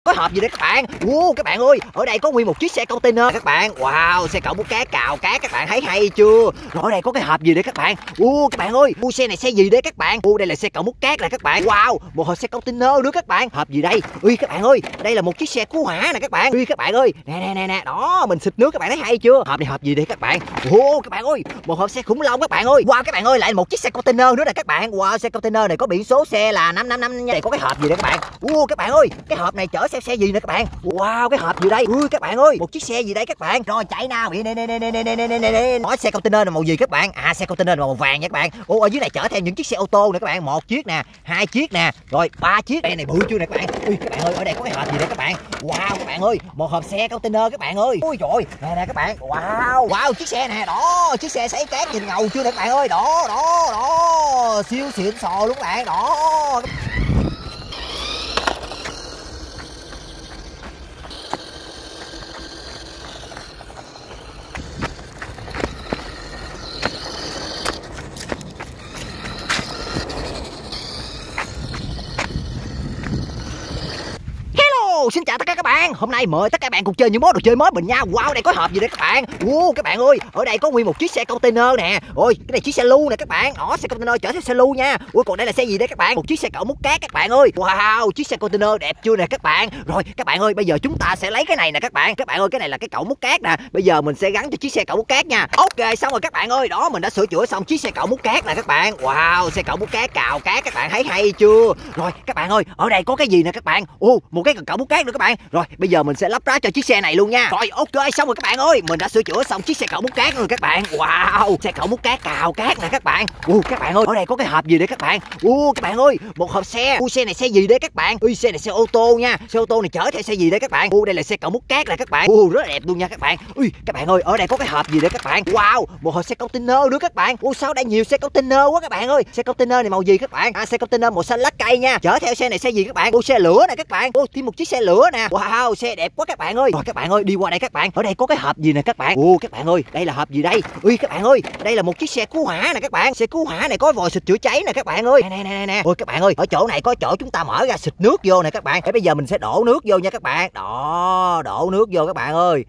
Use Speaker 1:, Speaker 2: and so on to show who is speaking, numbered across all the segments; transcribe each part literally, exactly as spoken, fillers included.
Speaker 1: có hộp gì đấy các bạn. Wow, các bạn ơi, ở đây có nguyên một chiếc xe container các bạn. Wow, xe cẩu múc cát cào cát, các bạn thấy hay chưa? Rồi ở đây có cái hộp gì đấy các bạn. Wow, các bạn ơi, uh, xe này xe gì đấy các bạn. Wow, đây là xe cẩu múc cát nè các bạn. Wow, một hộp xe container nữa các bạn. Hộp gì đây? Ui các bạn ơi, đây là một chiếc xe cứu hỏa nè các bạn. Ui các bạn ơi, nè nè nè nè, đó, mình xịt nước các bạn thấy hay chưa? Hộp này hộp gì đây các bạn? Wow, các bạn ơi, một hộp xe khủng long các bạn ơi. Wow, các bạn ơi, lại một chiếc xe container nữa nè các bạn. Wow, xe container này có biển số xe là năm năm năm. Đây có cái hộp gì đây các bạn? Wow, các bạn ơi, cái hộp này chở xe xe gì nè các bạn? Wow, cái hộp gì đây? Ui các bạn ơi, một chiếc xe gì đây các bạn? Rồi chạy nào. Nè nè nè nè nè nè nè nè. Nói xe container là màu gì các bạn? À, xe container là màu vàng nha các bạn. Ô, ở dưới này chở theo những chiếc xe ô tô nè các bạn. Một chiếc nè, hai chiếc nè, rồi ba chiếc. Đây này bự chưa nè các bạn? Ui các bạn ơi, ở đây có cái hộp gì đây các bạn? Wow, các bạn ơi, một hộp xe container các bạn ơi. Ui trời, nè nè các bạn. Wow, wow, chiếc xe nè, đó, chiếc xe sấy cát nhìn ngầu chưa nè các bạn ơi. Đó, đó, đó, siêu xịn sò luôn các bạn. Đó. Xin chào tất cả các bạn. Hôm nay mời tất cả các bạn cùng chơi những món đồ chơi mới mình nha. Wow, đây có hộp gì đây các bạn? Wow, các bạn ơi, ở đây có nguyên một chiếc xe container nè. Ôi, cái này chiếc xe lu nè các bạn. Đó, xe container chở theo xe lu nha. Ui, còn đây là xe gì đây các bạn? Một chiếc xe cẩu múc cát các bạn ơi. Wow, chiếc xe container đẹp chưa nè các bạn? Rồi, các bạn ơi, bây giờ chúng ta sẽ lấy cái này nè các bạn. Các bạn ơi, cái này là cái cẩu múc cát nè. Bây giờ mình sẽ gắn cho chiếc xe cẩu múc cát nha. Ok, xong rồi các bạn ơi. Đó, mình đã sửa chữa xong chiếc xe cẩu múc cát nè các bạn. Wow, xe cẩu múc cát cào cát, các bạn thấy hay chưa? Rồi, các bạn ơi, ở đây có cái gì nè các bạn? Ô, một cái cẩu múc cát nữa các bạn. Rồi, bây giờ mình sẽ lắp ráp cho chiếc xe này luôn nha. Rồi ok, xong rồi các bạn ơi, mình đã sửa chữa xong chiếc xe cẩu múc cát rồi các bạn. Wow, xe cẩu múc cát cào cát nè các bạn. Ui các bạn ơi, ở đây có cái hộp gì đấy các bạn? Ui các bạn ơi, một hộp xe. Ui xe này xe gì đấy các bạn? Ui xe này xe ô tô nha. Xe ô tô này chở theo xe gì đấy các bạn? Ui đây là xe cẩu múc cát nè các bạn. Ui rất là đẹp luôn nha các bạn. Ui các bạn ơi, ở đây có cái hộp gì đấy các bạn? Wow, một hộp xe container nữa các bạn. Ui sao đây nhiều xe container quá các bạn ơi. Xe container này màu gì các bạn? À xe container màu xanh lá cây nha. Chở theo xe này xe gì các bạn? Ui xe lửa nè các bạn. Ui thêm một chiếc xe lửa nè. Wow, xe đẹp quá các bạn ơi. Rồi các bạn ơi, đi qua đây các bạn. Ở đây có cái hộp gì nè các bạn? Ồ các bạn ơi, đây là hộp gì đây? Ui các bạn ơi, đây là một chiếc xe cứu hỏa nè các bạn. Xe cứu hỏa này có vòi xịt chữa cháy nè các bạn ơi. Nè nè nè nè. Ôi các bạn ơi, ở chỗ này có chỗ chúng ta mở ra xịt nước vô nè các bạn. Để bây giờ mình sẽ đổ nước vô nha các bạn. Đó, đổ nước vô các bạn ơi.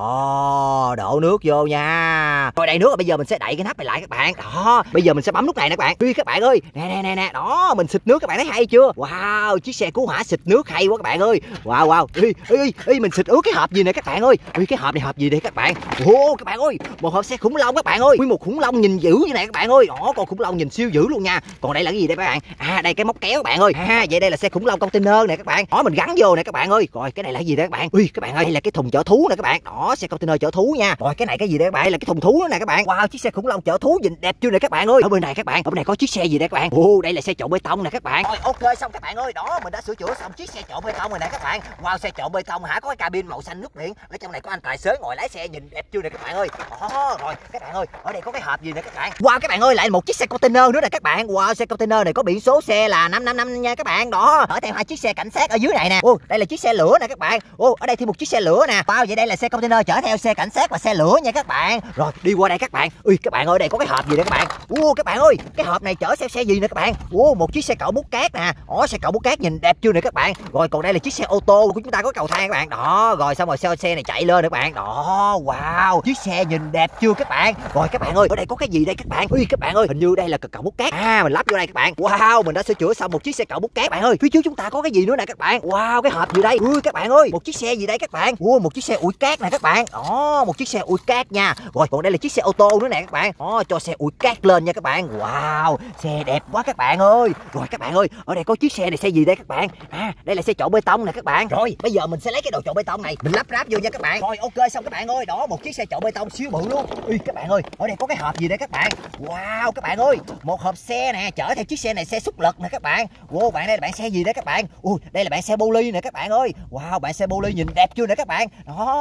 Speaker 1: Đó, đổ nước vô nha. Rồi đầy nước rồi, bây giờ mình sẽ đậy cái nắp này lại các bạn. Đó, bây giờ mình sẽ bấm nút này nè các bạn. Ui các bạn ơi, nè nè nè nè, đó, mình xịt nước các bạn thấy hay chưa? Wow, chiếc xe cứu hỏa xịt nước hay quá các bạn ơi. Wow wow. Ui ui ui, mình xịt ướt cái hộp gì nè các bạn ơi. Ui cái hộp này hộp gì đây các bạn? Ồ các bạn ơi, một hộp xe khủng long các bạn ơi. Ui một khủng long nhìn dữ như này các bạn ơi. Đó, con khủng long nhìn siêu dữ luôn nha. Còn đây là cái gì đây các bạn? À đây cái móc kéo các bạn ơi. À vậy đây là xe khủng long container nè các bạn. Đó mình gắn vô nè các bạn ơi. Rồi cái này là cái gì đây các bạn? Ui các bạn ơi, đây là cái thùng chở thú nè các bạn. Đó, xe container chở thú nha. Rồi cái này cái gì đây các bạn? Đây là cái thùng thú nữa nè các bạn. Wow, chiếc xe khủng long chở thú nhìn đẹp chưa nè các bạn ơi. Ở bên này các bạn, ở bên này có chiếc xe gì đây các bạn? Ồ, đây là xe trộn bê tông nè các bạn. Rồi ok xong các bạn ơi, đó mình đã sửa chữa xong chiếc xe trộn bê tông rồi nè các bạn. Wow, xe trộn bê tông hả? Có cái cabin màu xanh nước biển. Ở trong này có anh tài xế ngồi lái xe nhìn đẹp chưa nè các bạn ơi. Đó, rồi các bạn ơi, ở đây có cái hộp gì nè các bạn? Wow các bạn ơi, lại một chiếc xe container nữa nè các bạn. Wow, xe container này có biển số xe là năm năm năm nha các bạn. Đó, ở theo hai chiếc xe cảnh sát ở dưới này nè. Ô, đây là chiếc xe lửa nè các bạn. Ô, ở đây thêm một chiếc xe lửa nè. Wow, vậy đây là xe container chở theo xe cảnh sát và xe lửa nha các bạn. Rồi đi qua đây các bạn. Ui các bạn ơi, đây có cái hộp gì đây các bạn? Ô các bạn ơi, cái hộp này chở xe xe gì nè các bạn? Ô một chiếc xe cẩu múc cát nè. Ồ xe cẩu múc cát nhìn đẹp chưa nè các bạn? Rồi còn đây là chiếc xe ô tô của chúng ta có cầu thang các bạn. Đó, rồi xong rồi xe xe này chạy lên nè các bạn. Đó, wow, chiếc xe nhìn đẹp chưa các bạn? Rồi các bạn ơi, ở đây có cái gì đây các bạn? Ui các bạn ơi, hình như đây là cẩu múc cát. À mình lắp vô đây các bạn. Wow, mình đã sửa chữa xong một chiếc xe cẩu múc cát bạn ơi. Phía trước chúng ta có cái gì nữa nè các bạn? Wow, cái hộp gì đây? Ui các bạn ơi, một chiếc xe gì đây các bạn? Wow, một chiếc xe ủi cát nè các bạn. Đó, một chiếc xe ủi cát nha. Rồi còn đây là chiếc xe ô tô nữa nè các bạn. Đó, cho xe ủi cát lên nha các bạn. Wow, xe đẹp quá các bạn ơi. Rồi các bạn ơi, ở đây có chiếc xe này xe gì đây các bạn? À, đây là xe trộn bê tông nè các bạn. Rồi, bây giờ mình sẽ lấy cái đồ trộn bê tông này mình lắp ráp vô nha các bạn. Rồi ok xong các bạn ơi, đó một chiếc xe trộn bê tông siêu bự luôn. Ui các bạn ơi, ở đây có cái hộp gì đây các bạn? Wow các bạn ơi, một hộp xe nè, chở theo chiếc xe này xe xúc lực nè các bạn. Wow, bạn đây là bạn xe gì đấy các bạn? Ui, đây là bạn xe Poli nè các bạn ơi. Wow, bạn xe Poli nhìn đẹp chưa nè các bạn? Đó, bây giờ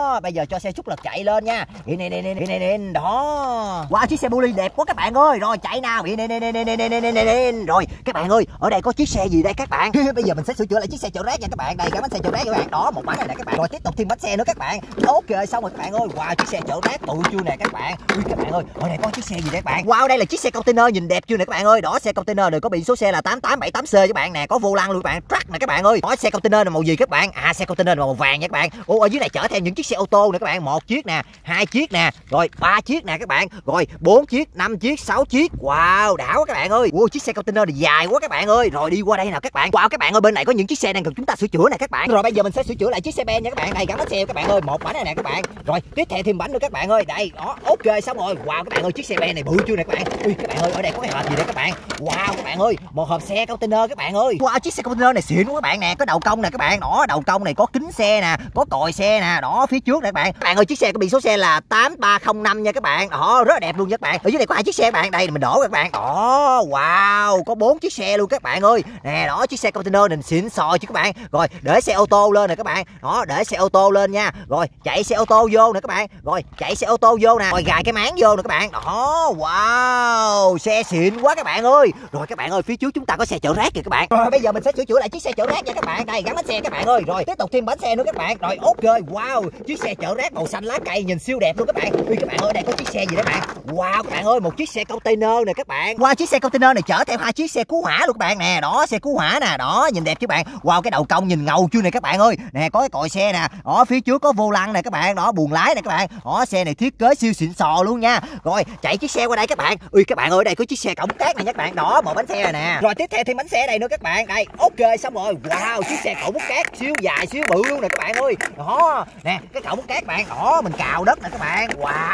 Speaker 1: giờ cho xe xúc lực chạy lên nha. Nè nè nè nè nè đó. Wow, chiếc xe bully đẹp quá các bạn ơi. Rồi chạy nào. Nè nè nè nè nè nè nè. Rồi các bạn ơi, ở đây có chiếc xe gì đây các bạn? Bây giờ mình sẽ sửa chữa lại chiếc xe chở rác nha các bạn. Đây cái bánh xe chở rác các bạn. Đó, một bánh này nè các bạn. Rồi tiếp tục thêm bánh xe nữa các bạn. Ok, xong rồi các bạn ơi. Wow, chiếc xe chở rác bự chưa nè các bạn. Ui các bạn ơi, ở đây có chiếc xe gì đây các bạn? Wow, đây là chiếc xe container nhìn đẹp chưa nè các bạn ơi. Đó, xe container này có biển số xe là tám tám bảy tám C các bạn nè, có vô lăng luôn các bạn. Truck nè các bạn ơi. Đó, xe container này màu gì các bạn? À, xe container màu vàng nha các bạn. Ô, ở dưới này chở theo những chiếc xe ô tô nè các bạn. Một chiếc nè, hai chiếc nè, rồi ba chiếc nè các bạn, rồi bốn chiếc, năm chiếc, sáu chiếc. Wow, đảo quá các bạn ơi. Wow, chiếc xe container này dài quá các bạn ơi. Rồi đi qua đây nào các bạn. Wow các bạn ơi, bên này có những chiếc xe đang cần chúng ta sửa chữa này các bạn. Rồi bây giờ mình sẽ sửa chữa lại chiếc xe ben nha các bạn. Đây gắn bánh xe các bạn ơi, một bánh này nè các bạn. Rồi tiếp theo thêm bánh nữa các bạn ơi. Đây, đó, ok xong rồi. Wow các bạn ơi, chiếc xe ben này bự chưa nè các bạn. Ui các bạn ơi, ở đây có cái hộp gì đây các bạn? Wow các bạn ơi, một hộp xe container các bạn ơi. Wow, chiếc xe container này xịn quá các bạn nè, có đầu cong nè các bạn. Đó, đầu cong này có kính xe nè, có còi xe nè, đó phía trước nè các bạn. Các bạn ơi, chiếc xe có biển số xe là tám ba không năm nha các bạn. Đó, rất là đẹp luôn nha các bạn. Ở dưới đây có hai chiếc xe các bạn. Đây mình đổ các bạn. Đó, wow, có bốn chiếc xe luôn các bạn ơi. Nè, đó chiếc xe container này xịn sò chứ các bạn. Rồi, để xe ô tô lên nè các bạn. Đó, để xe ô tô lên nha. Rồi, chạy xe ô tô vô nè các bạn. Rồi, chạy xe ô tô vô nè. Rồi gài cái máng vô nè các bạn. Đó, wow, xe xịn quá các bạn ơi. Rồi các bạn ơi, phía trước chúng ta có xe chở rác kìa các bạn. Rồi bây giờ mình sẽ sửa chữa lại chiếc xe chở rác nha các bạn. Đây gắn bánh xe các bạn ơi. Rồi tiếp tục thêm bánh xe nữa các bạn. Rồi ok, wow, chiếc xe chở rác màu xanh lá cây nhìn siêu đẹp luôn các bạn. Ui các bạn ơi, đây có chiếc xe gì đấy bạn? Wow các bạn ơi, một chiếc xe container nè các bạn. Wow, chiếc xe container này chở theo hai chiếc xe cứu hỏa luôn các bạn nè. Đó, xe cứu hỏa nè, đó nhìn đẹp chứ bạn. Wow, cái đầu cong nhìn ngầu chưa nè các bạn ơi. Nè có cái còi xe nè. Đó, phía trước có vô lăng nè các bạn. Đó, buồng lái nè các bạn. Đó, xe này thiết kế siêu xịn sò luôn nha. Rồi, chạy chiếc xe qua đây các bạn. Ui các bạn ơi, đây có chiếc xe cổng cát này nha các bạn. Đó, một bánh xe này nè. Rồi tiếp theo thêm bánh xe đây nữa các bạn. Đây, ok xong rồi. Wow, chiếc xe cổng cát siêu dài siêu bự luôn nè các bạn ơi. Đó, nè, cái cổng cát bạn. Đó, mình cào đất nè các bạn.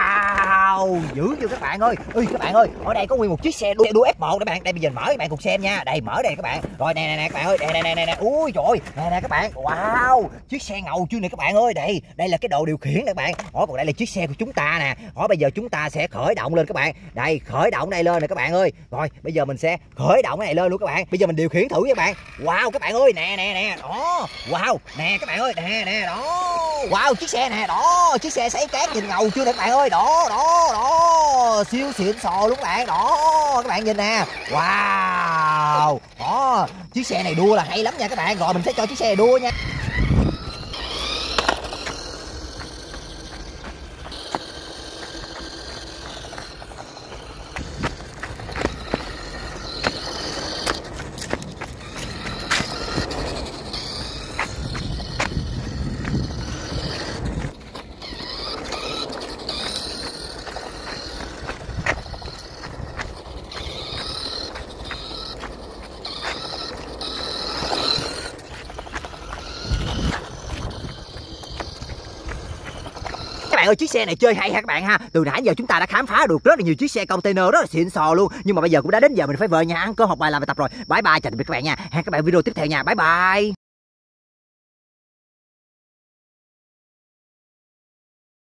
Speaker 1: Wow, dữ chưa các bạn ơi. Ui các bạn ơi, ở đây có nguyên một chiếc xe đua, đua F một các bạn. Đây bây giờ mở các bạn cùng xem nha. Đây mở đây các bạn. Rồi nè nè nè các bạn ơi, đây nè nè nè nè. Ui trời, nè nè các bạn. Wow, chiếc xe ngầu chưa nè các bạn ơi. Đây, đây là cái đồ điều khiển nè các bạn. Đó, còn đây là chiếc xe của chúng ta nè. Đó, bây giờ chúng ta sẽ khởi động lên các bạn. Đây, khởi động đây lên nè các bạn ơi. Rồi, bây giờ mình sẽ khởi động cái này lên luôn các bạn. Bây giờ mình điều khiển thử các bạn. Wow các bạn ơi, nè nè nè. Đó, wow, nè các bạn ơi, nè nè đó. Wow, chiếc xe nè, đó, chiếc xe sấy cát nhìn ngầu chưa nè các bạn ơi. Đó, đó, đó, siêu xịn sò luôn các bạn. Đó, các bạn nhìn nè. Wow, đó, chiếc xe này đua là hay lắm nha các bạn. Rồi mình sẽ cho chiếc xe này đua nha. Các bạn ơi, chiếc xe này chơi hay ha các bạn ha. Từ nãy giờ chúng ta đã khám phá được rất là nhiều chiếc xe container rất là xịn sò luôn. Nhưng mà bây giờ cũng đã đến giờ mình phải về nhà ăn cơm, học bài, làm bài tập rồi. Bye bye, chào tạm biệt các bạn nha. Hẹn các bạn video tiếp theo nha. Bye bye.